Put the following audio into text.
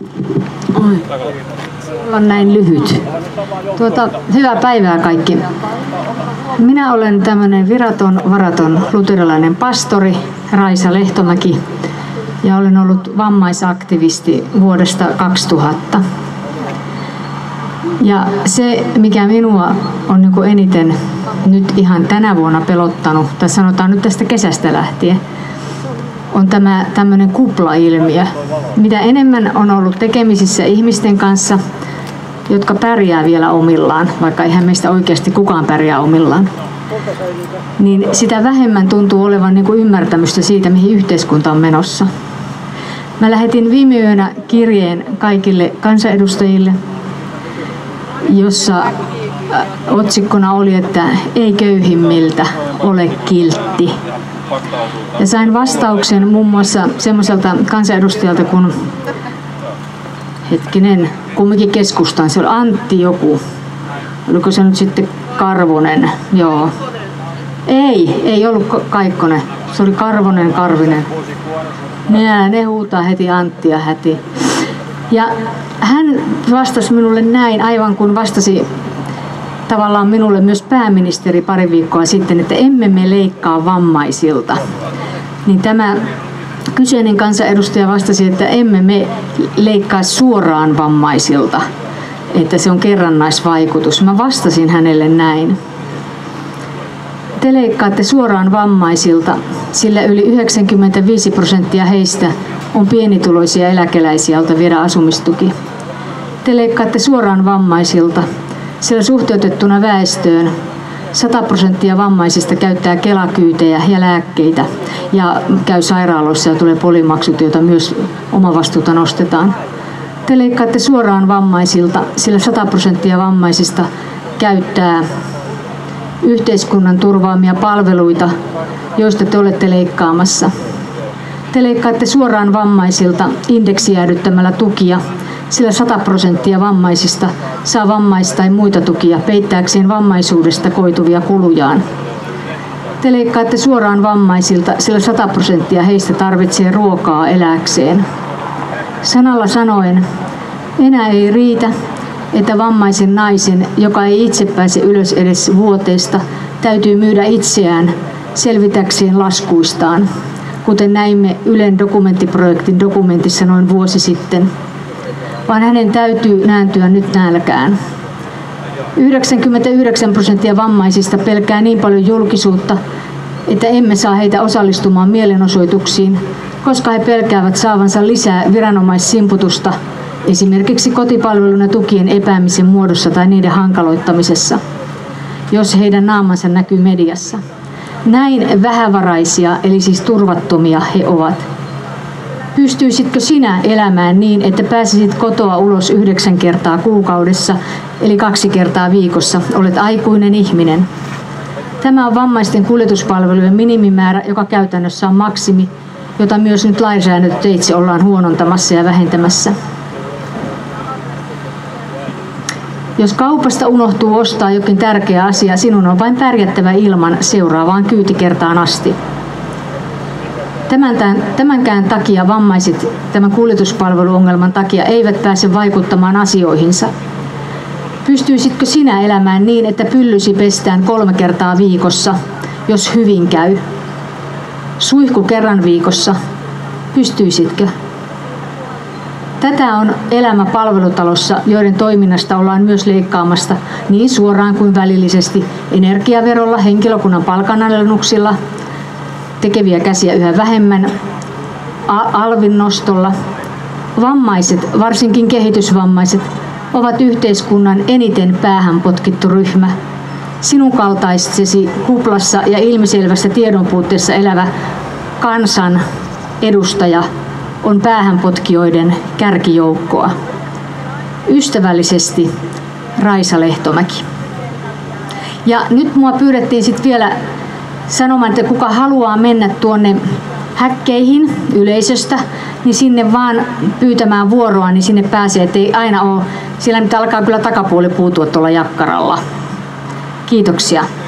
On näin lyhyt. Hyvää päivää kaikki. Minä olen tämmöinen varaton luterilainen pastori Raisa Lehtomäki ja olen ollut vammaisaktivisti vuodesta 2000. Ja se, mikä minua on niin kuin eniten nyt ihan tänä vuonna pelottanut, tai sanotaan nyt tästä kesästä lähtien, on tämä tämmöinen kuplailmiö. Mitä enemmän on ollut tekemisissä ihmisten kanssa, jotka pärjää vielä omillaan, vaikka eihän meistä oikeasti kukaan pärjää omillaan, niin sitä vähemmän tuntuu olevan niin kuin ymmärtämystä siitä, mihin yhteiskunta on menossa. Mä lähetin viime yönä kirjeen kaikille kansanedustajille, jossa otsikkona oli, että ei köyhimmiltä ole kiltti. Ja sain vastauksen muun muassa semmoiselta kansanedustajalta kuin, kumminkin keskustaan, se oli Antti joku, oliko se nyt sitten Karvonen, joo. Ei ollut Kaikkonen, se oli Karvinen. Ne huutaa heti Anttia heti. Ja hän vastasi minulle näin, aivan kuin vastasi tavallaan minulle myös pääministeri pari viikkoa sitten, että emme me leikkaa vammaisilta. Niin tämä kyseinen kansanedustaja vastasi, että emme me leikkaa suoraan vammaisilta, että se on kerrannaisvaikutus. Mä vastasin hänelle näin. Te leikkaatte suoraan vammaisilta, sillä yli 95% heistä on pienituloisia eläkeläisiä, joilta viedä asumistuki. Te leikkaatte suoraan vammaisilta, sillä suhteutettuna väestöön 100% vammaisista käyttää Kela-kyytejä ja lääkkeitä ja käy sairaaloissa ja tulee polimaksut, joita myös omavastuuta nostetaan. Te leikkaatte suoraan vammaisilta, sillä 100% vammaisista käyttää yhteiskunnan turvaamia palveluita, joista te olette leikkaamassa. Te leikkaatte suoraan vammaisilta indeksijäädyttämällä tukia, sillä 100% vammaisista saa vammais- tai muita tukia peittääkseen vammaisuudesta koituvia kulujaan. Te leikkaatte suoraan vammaisilta, sillä 100% heistä tarvitsee ruokaa elääkseen. Sanalla sanoen, enää ei riitä, että vammaisen naisen, joka ei itse pääse ylös edes vuoteesta, täytyy myydä itseään selvitäkseen laskuistaan, kuten näimme Ylen dokumenttiprojektin dokumentissa noin vuosi sitten, vaan hänen täytyy nääntyä nyt nälkään. 99% vammaisista pelkää niin paljon julkisuutta, että emme saa heitä osallistumaan mielenosoituksiin, koska he pelkäävät saavansa lisää viranomaissimputusta, esimerkiksi kotipalvelun ja tukien epäämisen muodossa tai niiden hankaloittamisessa, jos heidän naamansa näkyy mediassa. Näin vähävaraisia, eli siis turvattomia he ovat. Pystyisitkö sinä elämään niin, että pääsisit kotoa ulos 9 kertaa kuukaudessa, eli 2 kertaa viikossa? Olet aikuinen ihminen. Tämä on vammaisten kuljetuspalvelujen minimimäärä, joka käytännössä on maksimi, jota myös nyt lainsäädäntöteitse ollaan huonontamassa ja vähentämässä. Jos kaupasta unohtuu ostaa jokin tärkeä asia, sinun on vain pärjättävä ilman seuraavaan kyytikertaan asti. Tämänkään takia vammaiset tämän kuljetuspalveluongelman takia eivät pääse vaikuttamaan asioihinsa. Pystyisitkö sinä elämään niin, että pyllysi pestään 3 kertaa viikossa, jos hyvin käy? Suihku kerran viikossa. Pystyisitkö? Tätä on elämä palvelutalossa, joiden toiminnasta ollaan myös leikkaamasta niin suoraan kuin välillisesti energiaverolla, henkilökunnan palkanalennuksilla, tekeviä käsiä yhä vähemmän, alvin nostolla. Vammaiset, varsinkin kehitysvammaiset, ovat yhteiskunnan eniten päähän potkittu ryhmä. Sinun kaltaisesi kuplassa ja ilmiselvässä tiedonpuutteessa elävä kansan edustaja on päähänpotkijoiden kärkijoukkoa. Ystävällisesti Raisa Lehtomäki. Ja nyt mua pyydettiin sitten vielä sanomaan, että kuka haluaa mennä tuonne häkkeihin yleisöstä, niin sinne vaan pyytämään vuoroa, niin sinne pääsee, ettei aina ole. Siellä nyt alkaa kyllä takapuoli puutua tuolla jakkaralla. Kiitoksia.